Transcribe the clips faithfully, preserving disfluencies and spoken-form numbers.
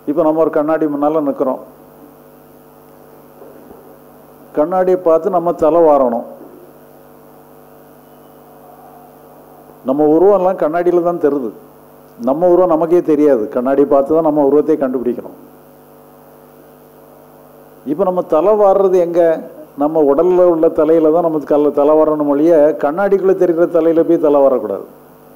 இப்போ நம்ம ஒரு கண்ணாடி முன்னால் நிற்கிறோம். கண்ணாடியை பார்த்து நம்ம தலை வாரணும். நம்ம உருவம்லாம் கண்ணாடியில் தான் தெரியுது. நம்ம உருவம் நமக்கே தெரியாது. கண்ணாடியை பார்த்து தான் நம்ம உருவத்தை கண்டுபிடிக்கணும். இப்போ நம்ம தலை வாடுறது எங்கே? நம்ம உடலில் உள்ள தலையில் தான் நமக்கு கல்ல தலை வரணும் மொழிய கண்ணாடிக்குள்ளே தெரிகிற தலையில் போய் தலை வரக்கூடாது.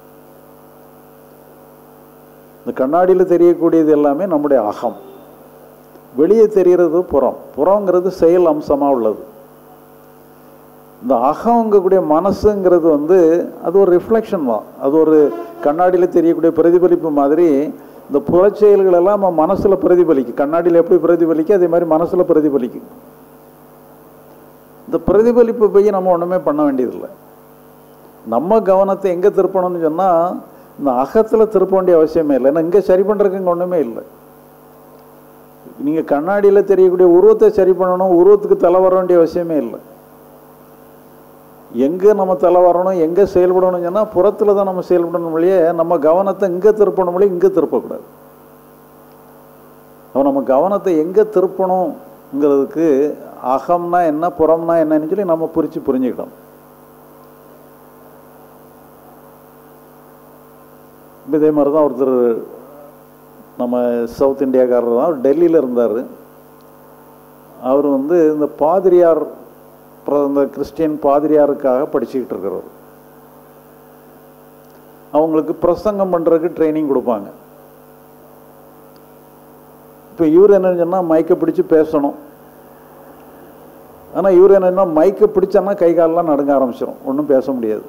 இந்த கண்ணாடியில் தெரியக்கூடியது எல்லாமே நம்முடைய அகம். வெளியே தெரிகிறது புறம். புறங்கிறது செயல் அம்சமாக உள்ளது. இந்த அகங்கக்கூடிய மனசுங்கிறது வந்து அது ஒரு ரிஃப்ளெக்ஷன் தான். அது ஒரு கண்ணாடியில் தெரியக்கூடிய பிரதிபலிப்பு மாதிரி இந்த புறச்செயல்கள் எல்லாம் நம்ம மனசில் பிரதிபலிக்கும். கண்ணாடியில் எப்படி பிரதிபலிக்கும் அதே மாதிரி மனசில் பிரதிபலிக்கும். இந்த பிரதிபலிப்பு போய் நம்ம ஒன்றுமே பண்ண வேண்டியதில்லை. நம்ம கவனத்தை எங்கே திருப்பணும்னு சொன்னால் இந்த அகத்தில் திருப்ப வேண்டிய அவசியமே இல்லை. ஏன்னா இங்கே சரி பண்ணுறதுக்கு இங்கே ஒன்றுமே இல்லை. நீங்கள் கண்ணாடியில் தெரியக்கூடிய உருவத்தை சரி பண்ணணும், உருவத்துக்கு தலை வர வேண்டிய அவசியமே இல்லை. எங்கே நம்ம தலை வரணும், எங்கே செயல்படணும்னு சொன்னால் புறத்தில் தான் நம்ம செயல்படணும் இல்லையே. நம்ம கவனத்தை இங்கே திருப்பணும் இல்லையே, இங்கே திருப்பக்கூடாது. அப்போ நம்ம கவனத்தை எங்கே திருப்பணுங்கிறதுக்கு அகம்னா என்ன, புறம்னா என்னன்னு சொல்லி நம்ம புரிச்சு புரிஞ்சுக்கிட்டோம். இதே மாதிரி தான் ஒருத்தர் நம்ம சவுத் இந்தியாக்காரர் தான், டெல்லியில் இருந்தார். அவர் வந்து இந்த பாதிரியார், இந்த கிறிஸ்டியன் பாதிரியாருக்காக படிச்சுக்கிட்டு இருக்கிறவர். அவங்களுக்கு பிரசங்கம் பண்ணுறதுக்கு ட்ரைனிங் கொடுப்பாங்க. இப்போ இவர் என்னன்னு சொன்னால் மைக்கை பிடிச்சி பேசணும். ஆனால் இவர் என்னன்னா மைக்கை பிடிச்சோன்னா கை காலெலாம் நடுங்க ஆரம்பிச்சிடும், ஒன்றும் பேச முடியாது.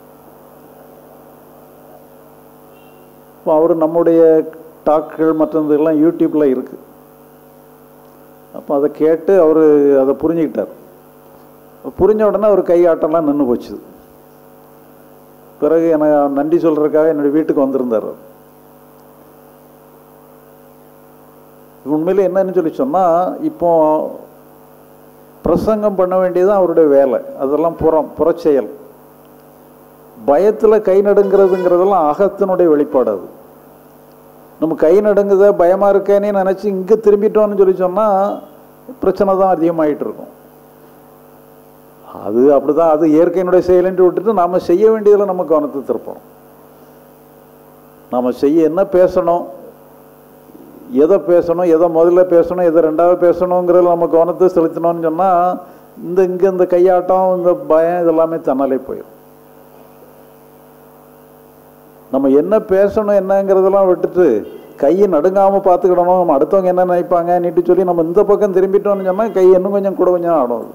இப்போ அவர் நம்முடைய டாக்குகள் மற்றதெல்லாம் யூடியூப்பில் இருக்குது. அப்போ அதை கேட்டு அவர் அதை புரிஞ்சுக்கிட்டார். புரிஞ்ச உடனே அவர் கை ஆட்டம்லாம் நின்று போச்சு. பிறகு எனக்கு நன்றி சொல்கிறதுக்காக என்னுடைய வீட்டுக்கு வந்திருந்தார். உண்மையில் என்னன்னு சொல்லி சொன்னால் இப்போ பிரசங்கம் பண்ண வேண்டியதுதான் அவருடைய வேலை. அதெல்லாம் புறம் புறச்செயல். பயத்தில் கை நடுங்கிறதுங்கிறதெல்லாம் அகத்தினுடைய வெளிப்பாடு. அது நம்ம கை நடுங்குத பயமாக இருக்கேன்னு நினச்சி இங்கே திரும்பிட்டோம்னு சொல்லி சொன்னால் பிரச்சனை தான் அதிகமாகிட்டு இருக்கும். அது அப்படி தான், அது இயற்கையினுடைய செயலென்று விட்டுட்டு நாம் செய்ய வேண்டியதில் நம்ம கவனத்தை திருப்போம். நாம் செய்ய என்ன பேசணும், எதை பேசணும், எதை முதல்ல பேசணும், எதை ரெண்டாவது பேசணுங்கிறத நம்ம கவனத்தை செலுத்தினோம்னு சொன்னால் இந்த இங்கே இந்த கையாட்டம், இந்த பயம் இதெல்லாமே தன்னாலே போயிடும். நம்ம என்ன பேசணும் என்னங்கிறதெல்லாம் விட்டுட்டு கையை நடுங்காமல் பார்த்துக்கிடணும். நம்ம அடுத்தவங்க என்ன நினைப்பாங்க நீட்டு சொல்லி நம்ம இந்த பக்கம் திரும்பிட்டோம்னு சொன்னால் கை இன்னும் கொஞ்சம் கூட கொஞ்சம் ஆடும்.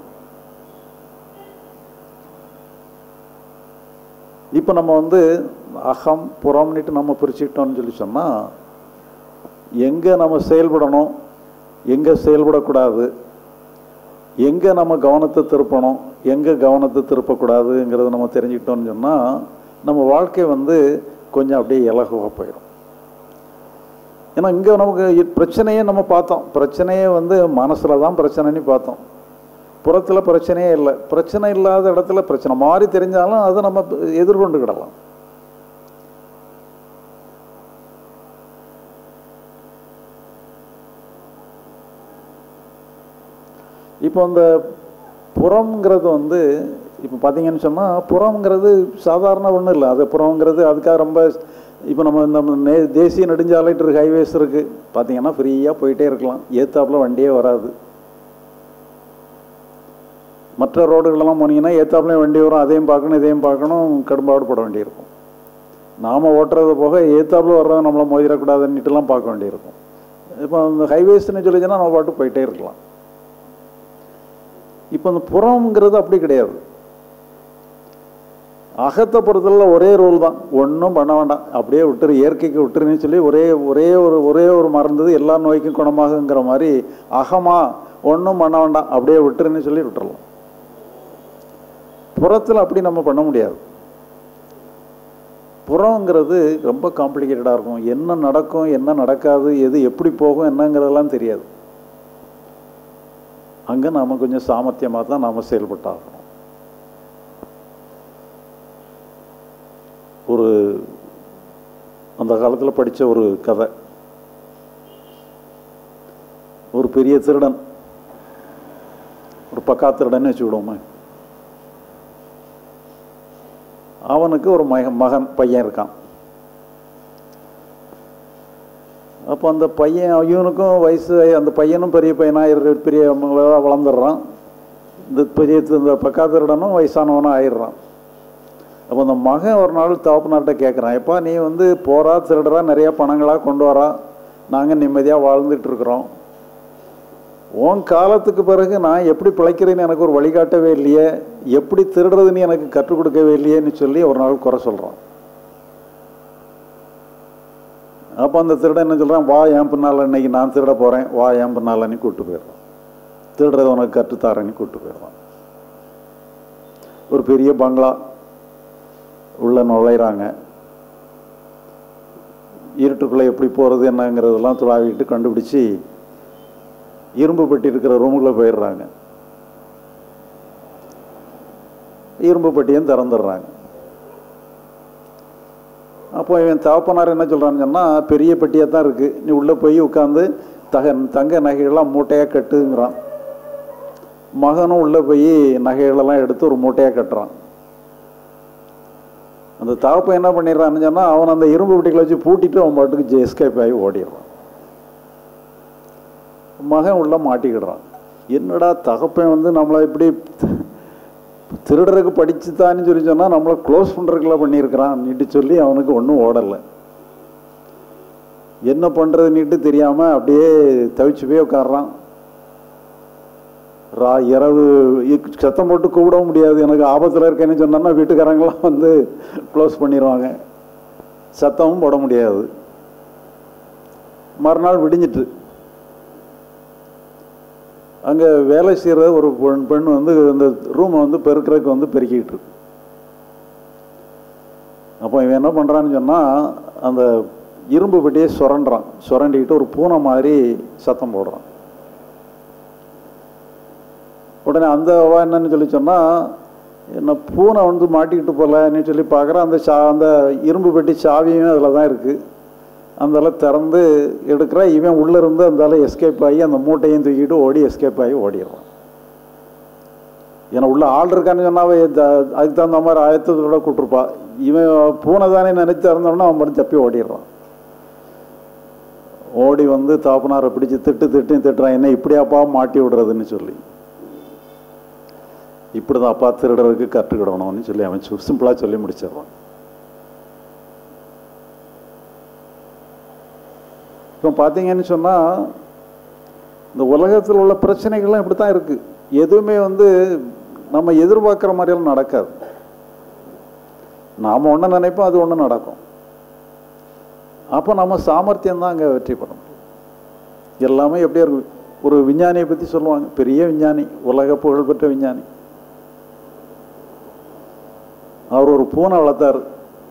இப்போ நம்ம வந்து அகம் புறம்னுட்டு நம்ம பிரிச்சுக்கிட்டோம்னு சொல்லி சொன்னால் எங்கே நம்ம செயல்படணும், எங்கே செயல்படக்கூடாது, எங்கே நம்ம கவனத்தை திருப்பணும், எங்கே கவனத்தை திருப்பக்கூடாதுங்கிறத நம்ம தெரிஞ்சுக்கிட்டோம்னு சொன்னால் நம்ம வாழ்க்கை வந்து கொஞ்சம் அப்படியே இலகுவாக போயிடும். ஏன்னா இங்கே நமக்கு பிரச்சனையே நம்ம பார்த்தோம். பிரச்சனையே வந்து மனசில் தான் பிரச்சனைன்னு பார்த்தோம். புறத்தில் பிரச்சனையே இல்லை. பிரச்சனை இல்லாத இடத்துல பிரச்சனை மாறி தெரிஞ்சாலும் அதை நம்ம எதிர்கொண்டுக்கிடலாம். இப்போ அந்த புறம்ங்கிறது வந்து இப்போ பார்த்தீங்கன்னு சொன்னால் புறம்ங்கிறது சாதாரண ஒன்றும் இல்லை. அது புறம்ங்கிறது அதுக்காக ரொம்ப இப்போ நம்ம நம்ம நே தேசிய நெடுஞ்சாலைட்டு இருக்கு, ஹைவேஸ் இருக்குது. பார்த்தீங்கன்னா ஃப்ரீயாக போயிட்டே இருக்கலாம், ஏத்தாப்பில் வண்டியே வராது. மற்ற ரோடுகளெல்லாம் போனீங்கன்னா ஏத்தாப்புலேயும் வண்டி வரும், அதையும் பார்க்கணும் இதையும் பார்க்கணும், கடும்பாடு போட வேண்டியிருக்கும். நாம் ஓட்டுறது போக ஏத்தாப்பில் வர்றவங்க நம்மளை மோதிடக்கூடாதுன்னுட்டுலாம் பார்க்க வேண்டியிருக்கும். இப்போ அந்த ஹைவேஸ்ன்னு சொல்லிச்சுன்னா நம்ம பாட்டு போயிட்டே இருக்கலாம். இப்போ அந்த புறம்ங்கிறது அப்படி கிடையாது. அகத்தை பொறுத்தவரை ஒரே ரூல் தான், ஒன்றும் பண்ண வேண்டாம், அப்படியே விட்டுரு, இயற்கைக்கு விட்டுருன்னு சொல்லி ஒரே ஒரே ஒரு ஒரே ஒரு மறந்தது எல்லா நோய்க்கும் குணமாகுங்கிற மாதிரி அகமா ஒன்றும் பண்ண வேண்டாம் அப்படியே விட்டுருன்னு சொல்லி விட்டுறலாம். புறத்தில் அப்படி நம்ம பண்ண முடியாது. புறங்கிறது ரொம்ப காம்ப்ளிகேட்டடாக இருக்கும். என்ன நடக்கும் என்ன நடக்காது, எது எப்படி போகும் என்னங்கிறதெல்லாம் தெரியாது. அங்கே நாம் கொஞ்சம் சாமர்த்தியமாக தான் நாம் செயல்பட்டாகணும். ஒரு அந்த காலத்தில் படித்த ஒரு கதை, ஒரு பெரிய திருடன், ஒரு பக்கா திருடன்னு வச்சுக்கிடுவோமே, அவனுக்கு ஒரு மக மகன் பையன் இருக்கான். அப்போ அந்த பையன் இவனுக்கும் வயசு, அந்த பையனும் பெரிய பையனாக பெரிய வளர்ந்துடுறான். இந்த பெரிய இந்த பக்கா திருடனும் வயசானவனும் ஆயிடுறான். அப்போ அந்த மகன் ஒரு நாள் தகப்பனார்கிட்ட கேட்குறான், எப்பா நீ வந்து போகிறா திருடுறா, நிறையா பணங்களாக கொண்டு வரா, நாங்கள் நிம்மதியாக வாழ்ந்துட்டு இருக்கிறோம், உன் காலத்துக்கு பிறகு நான் எப்படி பிழைக்கிறேன்னு எனக்கு ஒரு வழிகாட்டவே இல்லையே, எப்படி திருடுறதுன்னு எனக்கு கற்றுக் கொடுக்கவே இல்லையேன்னு சொல்லி ஒரு நாள் குறை சொல்கிறான். அப்போ அந்த திருடன் என்ன சொல்கிறான், வா என் பின்னால் இன்னைக்கு நான் திருட போகிறேன், வா என் பின்னாலன்னு கூப்பிட்டு போயிடுறான். திருடுறத உனக்கு கற்றுத்தாரன்னு கூப்பிட்டு போயிடுறான். ஒரு பெரிய பங்களா உள்ள நுழையிறாங்க. இருட்டுக்குள்ளே எப்படி போகிறது என்னங்கிறதெல்லாம் துளாவிட்டு கண்டுபிடிச்சி இரும்பு பெட்டி இருக்கிற ரூமுக்குள்ளே போயிடுறாங்க. இரும்பு பெட்டியும் திறந்துடுறாங்க. அப்போ இவன் தகப்பனார் என்ன சொல்கிறான்னு சொன்னால், பெரிய பெட்டியாக தான் இருக்குது, நீ உள்ளே போய் உட்காந்து தக தங்க நகைகள்லாம் மூட்டையாக கட்டுங்கிறான். மகனும் உள்ளே போய் நகைகளெல்லாம் எடுத்து ஒரு மூட்டையாக கட்டுறான். அந்த தகப்பன் என்ன பண்ணிடுறான்னு சொன்னால், அவன் அந்த இரும்பு பெட்டிகளை வச்சு பூட்டிட்டு அவன் பாட்டுக்கு எஸ்கேப் ஆகி ஓடிடுறான். மகன் உள்ள மாட்டிக்கிடுறான். என்னடா தகப்பன் வந்து நம்மளை இப்படி திருடுறதுக்கு படிச்சுத்தான்னு சொல்லி சொன்னால் நம்மளை க்ளோஸ் பண்ணுறதுக்குலாம் பண்ணியிருக்கிறான் நீட்டு சொல்லி அவனுக்கு ஒன்றும் ஓடலை. என்ன பண்ணுறது நீட்டு தெரியாமல் அப்படியே தவிச்சு போய் உட்காடுறான். ரா இரவு சத்தம் போட்டு கூப்பிடவும் முடியாது, எனக்கு ஆபத்தில் இருக்கேன்னு சொன்னோன்னா வீட்டுக்காரங்களாம் வந்து க்ளோஸ் பண்ணிடுவாங்க, சத்தமும் போட முடியாது. மறுநாள் விடிஞ்சிட்டு அங்கே வேலை செய்கிற ஒரு பெண் பெண் வந்து அந்த ரூமை வந்து பெருக்கிறதுக்கு வந்து பெருக்கிட்டு இருக்கு. அப்போ இவன் என்ன பண்ணுறான்னு சொன்னால், அந்த இரும்பு பெட்டியை சுரண்டுறான். சுரண்டிக்கிட்டு ஒரு பூனை மாதிரி சத்தம் போடுறான். உடனே அந்த என்னன்னு சொல்லி சொன்னால், என்ன பூனை வந்து மாட்டிக்கிட்டு போகலன்னு சொல்லி பார்க்குறேன். அந்த சா அந்த இரும்பு பெட்டி சாவியுமே அதில் தான் இருக்குது. அந்தால திறந்து எடுக்கிற இவன் உள்ளே இருந்து அந்தால எஸ்கேப் ஆகி அந்த மூட்டையும் தூக்கிட்டு ஓடி எஸ்கேப் ஆகி ஓடிடுறான். ஏன்னா உள்ள ஆள் இருக்கான்னு சொன்னால் அதுக்கு தகுந்த மாதிரி ஆயத்தத்தோட கூட்டிருப்பா. இவன் பூனை தானே நினைச்சு திறந்தோன்னா அவன் மட்டும் தப்பி ஓடிடுறான். ஓடி வந்து தாப்பனாரை பிடிச்சி திட்டு திட்டு திட்டுறான், என்ன இப்படியாப்பா மாட்டி விடுறதுன்னு சொல்லி. இப்படி தான் அப்பா திருடுறதுக்கு கற்றுக்கிடணும்னு சொல்லி அவன் சிம்பிளாக சொல்லி முடிச்சிடுறான். இப்போ பார்த்தீங்கன்னு சொன்னால், இந்த உலகத்தில் உள்ள பிரச்சனைகள்லாம் இப்படி தான் இருக்குது. எதுவுமே வந்து நம்ம எதிர்பார்க்குற மாதிரியெல்லாம் நடக்காது. நாம் ஒன்று நினைப்போம், அது ஒன்று நடக்கும். அப்போ நம்ம சாமர்த்தியம் தான் அங்கே வெற்றி பெற முடியும். எல்லாமே எப்படியா இருக்கு. ஒரு விஞ்ஞானியை பற்றி சொல்லுவாங்க, பெரிய விஞ்ஞானி, உலக புகழ்பெற்ற விஞ்ஞானி. அவர் ஒரு பூனை வளர்த்தார்.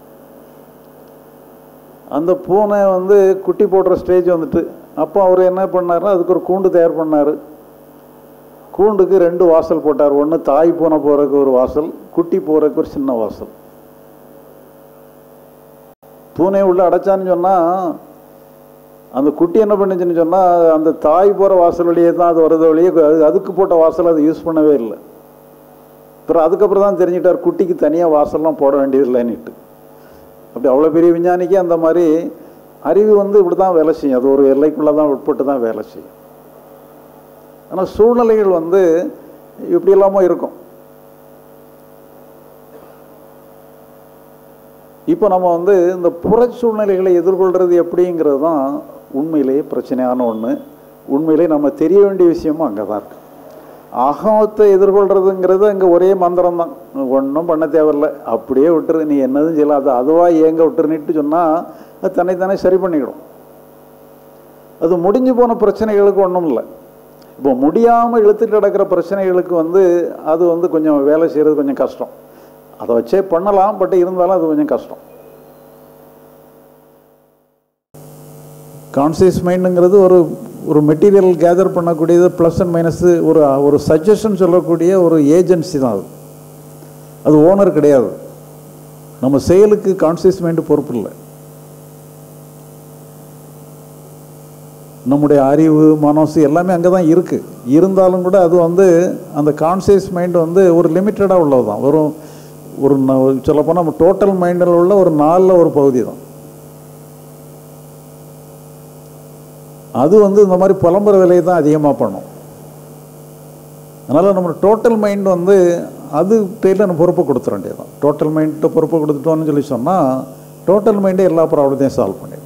அந்த பூனை வந்து குட்டி போடுற ஸ்டேஜ் வந்துட்டு, அப்போ அவர் என்ன பண்ணார்னா அதுக்கு ஒரு கூண்டு தயார் பண்ணார். கூண்டுக்கு ரெண்டு வாசல் போட்டார். ஒன்று தாய் பூனை போகிறதுக்கு ஒரு வாசல், குட்டி போகிறதுக்கு ஒரு சின்ன வாசல். பூனையை உள்ள அடைச்சான்னு சொன்னால், அந்த குட்டி என்ன பண்ணுச்சுன்னு சொன்னால், அந்த தாய் போகிற வாசல் வழியே தான் அது வருது வழியே, அது அதுக்கு போட்ட வாசல் அதை யூஸ் பண்ணவே இல்லை. அப்புறம் அதுக்கப்புறம் தான் தெரிஞ்சிட்டார் குட்டிக்கு தனியாக வாசல்லாம் போட வேண்டியதில்லைன்னுட்டு. அப்படி அவ்வளோ பெரிய விஞ்ஞானிக்கு அந்த மாதிரி அறிவு வந்து இப்படி தான் வேலை செய்யும். அது ஒரு எல்லைக்குள்ளே தான் உட்பட்டு தான் வேலை செய்யும். ஆனால் சூழ்நிலைகள் வந்து இப்படி இல்லாமல் இருக்கும். இப்போ நம்ம வந்து இந்த புற சூழ்நிலைகளை எதிர்கொள்கிறது எப்படிங்கிறது தான் உண்மையிலேயே பிரச்சனையான ஒன்று. உண்மையிலேயே நம்ம தெரிய வேண்டிய விஷயமும் அங்கே தான் இருக்குது. அகமத்தை எதிர்கொள்றதுங்கிறது அங்கே ஒரே மந்திரம் தான், ஒன்றும் பண்ண தேவையில்லை, அப்படியே விட்டுரு, நீ என்னதும் செய்யலாம், அது அதுவாக ஏங்க விட்டுருன்னுட்டு சொன்னால் அது தன்னைத்தானே சரி பண்ணிக்கிடும். அது முடிஞ்சு போன பிரச்சனைகளுக்கு ஒன்றும் இல்லை. இப்போ முடியாமல் இழுத்துட்டு கிடக்கிற பிரச்சனைகளுக்கு வந்து அது வந்து கொஞ்சம் வேலை செய்கிறது கொஞ்சம் கஷ்டம். அதை வச்சே பண்ணலாம், பட் இருந்தாலும் அது கொஞ்சம் கஷ்டம். கான்சியஸ் மைண்டுங்கிறது ஒரு ஒரு மெட்டீரியல் கேதர் பண்ணக்கூடியது, ப்ளஸ் அண்ட் மைனஸு, ஒரு ஒரு சஜஷன் சொல்லக்கூடிய ஒரு ஏஜென்சி தான் அது. அது ஓனர் கிடையாது. நம்ம செயலுக்கு கான்சியஸ் மைண்டு பொறுப்பு இல்லை. நம்முடைய அறிவு மனசு எல்லாமே அங்கே தான் இருக்குது. இருந்தாலும் கூட அது வந்து அந்த கான்சியஸ் மைண்ட் வந்து ஒரு லிமிட்டடாக உள்ளது தான். வெறும் ஒரு சொல்லப்போனால் நம்ம டோட்டல் மைண்டில் உள்ள ஒரு நாலில் ஒரு பகுதி தான். அது வந்து இந்த மாதிரி புலம்புற வேலையை தான் அதிகமாக பண்ணும். அதனால் நம்ம டோட்டல் மைண்ட் வந்து அது கையில் நம்ம பொறுப்பை கொடுத்துட வேண்டியது தான். டோட்டல் மைண்ட்டை பொறுப்பை கொடுத்துட்டோன்னு சொல்லி சொன்னால் டோட்டல் மைண்டே எல்லா ப்ராப்ளத்தையும் சால்வ் பண்ணிடும்.